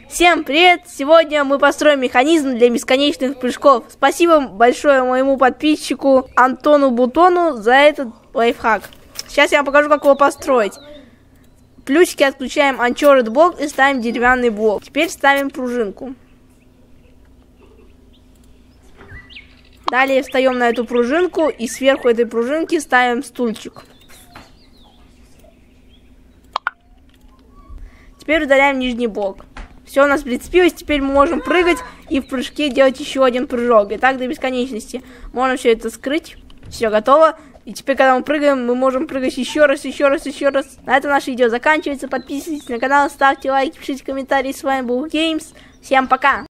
Всем привет! Сегодня мы построим механизм для бесконечных прыжков. Спасибо большое моему подписчику Антону Бутону за этот лайфхак. Сейчас я вам покажу, как его построить. Плюсики отключаем Uncharted блок и ставим деревянный блок. Теперь ставим пружинку. Далее встаем на эту пружинку и сверху этой пружинки ставим стульчик. Теперь удаляем нижний блок. Все у нас прицепилось, теперь мы можем прыгать и в прыжке делать еще один прыжок. И так до бесконечности. Можно все это скрыть. Все готово. И теперь, когда мы прыгаем, мы можем прыгать еще раз, еще раз, еще раз. На этом наше видео заканчивается. Подписывайтесь на канал, ставьте лайки, пишите комментарии. С вами был Games. Всем пока!